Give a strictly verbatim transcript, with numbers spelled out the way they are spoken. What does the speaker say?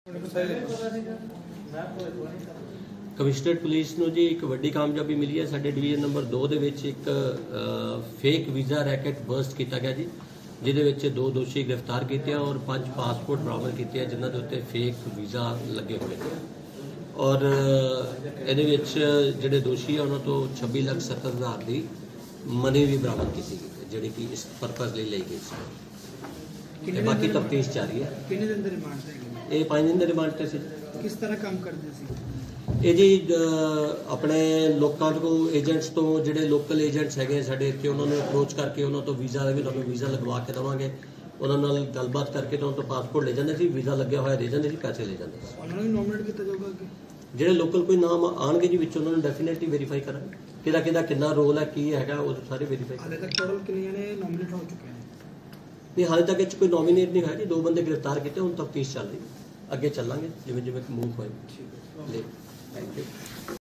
Commissionerate police ਨੂੰ जी एक वड्डी कामयाबी मिली है। साडे डिवीजन नंबर दो ਦੇ ਵਿੱਚ ਇੱਕ फेक वीज़ा रैकेट बर्स्ट किया गया जी, ਜਿਹਦੇ ਵਿੱਚ ਦੋ ਦੋਸ਼ੀ ਗ੍ਰਿਫਤਾਰ ਕੀਤੇ ਆ ਔਰ ਪੰਜ ਪਾਸਪੋਰਟ ਬਰਾਮਦ ਕੀਤੇ ਆ ਜਿਨ੍ਹਾਂ ਦੇ ਉੱਤੇ ਫੇਕ ਵੀਜ਼ਾ ਲੱਗੇ ਹੋਏ ਨੇ। ਔਰ ਇਹਦੇ ਵਿੱਚ ਜਿਹੜੇ ਦੋਸ਼ੀ ਆ ਉਹਨਾਂ ਤੋਂ ਛੱਬੀ ਲੱਖ ਸੱਤਰ ਹਜ਼ਾਰ ਦੀ ਮਨੀ ਵੀ ਬਰਾਮਦ ਕੀਤੀ ਗਈ ਜਿਹੜੀ ਕਿ ਇਸ ਪਰਪਸ ਲਈ ਲਈ ਗਈ ਸੀ। ਤੇ ਬਾਕੀ ਤਫਤੀਸ਼ ਜਾਰੀ ਹੈ। ਕਿੰਨੇ ਦਿਨ ਦੇ ਰਿਮਾਂਡ ਤੇ ਇਹ ਪੰਜ ਦਿਨ ਦੇ ਰਿਮਾਂਡ ਤੇ ਸੀ। ਕਿਸ ਤਰ੍ਹਾਂ ਕੰਮ ਕਰਦੇ ਸੀ ਇਹ ਜੀ? ਆਪਣੇ ਲੋਕਾਂ ਤੋਂ ਏਜੰਟਸ ਤੋਂ ਜਿਹੜੇ ਲੋਕਲ ਏਜੰਟਸ ਹੈਗੇ ਸਾਡੇ ਇੱਥੇ ਉਹਨਾਂ ਨੂੰ ਅਪਰੋਚ ਕਰਕੇ ਉਹਨਾਂ ਤੋਂ ਵੀਜ਼ਾ ਵੀ ਤੁਹਾਨੂੰ ਵੀਜ਼ਾ ਲਗਵਾ ਕੇ ਦੇਵਾਂਗੇ, ਉਹਨਾਂ ਨਾਲ ਗੱਲਬਾਤ ਕਰਕੇ ਤਾਂ ਉਹਨਾਂ ਤੋਂ ਪਾਸਪੋਰਟ ਲੈ ਜਾਂਦੇ ਸੀ, ਵੀਜ਼ਾ ਲੱਗਿਆ ਹੋਇਆ ਦੇ ਜਾਂਦੇ ਸੀ, ਪੈਸੇ ਲੈ ਜਾਂਦੇ ਸੀ। ਉਹਨਾਂ ਨੂੰ ਨੋਮੀਨੇਟ ਕੀਤਾ ਜਾਊਗਾ ਕਿ ਜਿਹੜੇ ਲੋਕਲ ਕੋਈ ਨਾਮ ਆਣਗੇ ਜੀ ਵਿੱਚ ਉਹਨਾਂ ਨੂੰ ਡੈਫੀਨੇਟਲੀ ਵੈਰੀਫਾਈ ਕਰਾਂਗੇ ਕਿਹਦਾ ਕਿਹਦਾ ਕਿੰਨਾ ਰੋਲ ਹੈ ਕੀ ਹੈਗਾ ਉਹ ਸਾਰੇ ਵੈਰੀਫਾਈ। ਹਾਲੇ ਤੱਕ ਟੋਟਲ ਕਿੰਨੇ ਨੇ ਨੋਮੀਨੇਟ ਹੋ ਚੁੱਕੇ ਨੇ? ਨਹੀਂ ਹਾਲੇ ਤੱਕ ਇਹ 'ਚ ਕੋਈ ਨੋਮੀਨੇਟ ਨਹੀਂ ਹੋਇਆ ਜੀ, ਦੋ ਬੰਦੇ ਗ੍ਰਿਫਤਾਰ ਕੀਤੇ, ਹੁਣ ਤਫਤੀਸ਼ ਚੱਲ ਰਹੀ, ਅੱਗੇ ਚੱਲਾਂਗੇ ਜਿਵੇਂ ਜਿਵੇਂ ਮੂਵ ਹੋਏ। Thank you.